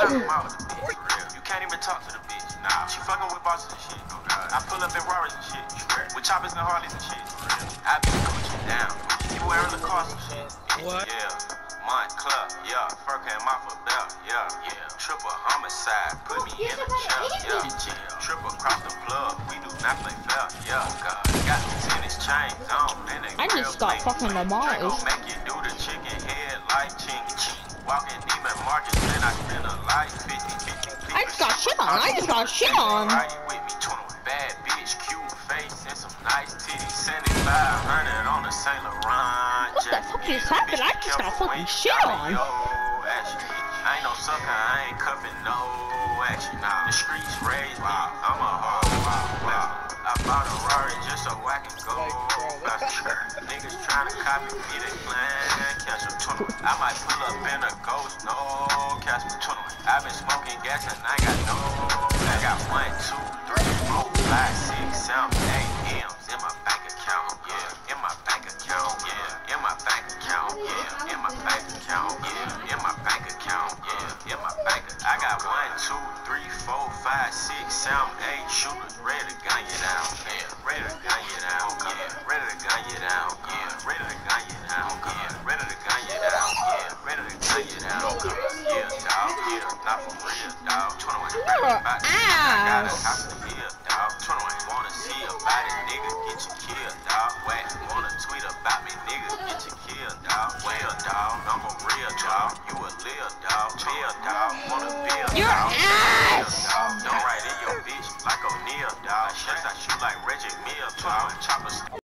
mouth with the bitch, real. You can't even talk to the bitch. Nah, she fucking with bosses and shit. Oh, God. I pull up in Rarers and shit. With choppers and Harleys and shit. I be Gucci down. People wearing the cars and shit. What? Yeah. Mont Club, yeah. Fur came off a belt, yeah. Triple homicide, put me in a chair, yeah. Triple cross the plug, we do not play fair, yeah. God. Got the tennis chains on, and they I just got fucking demolished. make you do the chicken head like chingy. Walking Neiman Marcus, then I spend a life 50. I just got shit on. I just got shit on. With me, 21 bad bitch, cute face, and some nice titties. 7500 on the Saint Laurent. What the fuck is happening? I just got fucking shit on. I ain't no sucker, I ain't cuffing no action. The streets raised me, I'm a hoe. I bought a Rari just so I can go faster. Niggas tryna copy me, they plan catch a tunnel. I might pull up in a ghost, no catch a tunnel. I've been smoking gas and I got 1, 2, 3, 4, 5, 6, 7, 8 M's in my bank account, yeah. In my bank account, yeah. In my bank account, yeah. In my bank account, yeah. In my bank account, yeah. In my bank account. I got 1, 2, 3, 4, 5, 6, 7, 8 shooters ready to gun you down, yeah. Ready to gun you down, yeah. Ready to gun you down, yeah. Ready to gun you down, yeah. Ready to gun you down, yeah. Ready to gun you down, yeah, dog, yeah. Not for real, dog. 21 about to I got a house to build, dog. 21 wanna see about it, nigga, get you killed, dog. Whack, wanna tweet about me, nigga, get you killed, dog. Well, dog, I'm a real dog. You a lil dog, chill, dog. Wanna build, Your dog. ass! Dog. Don't write in your bitch like O'Neal, dog. Shots I shoot like Reggie Mill, dog.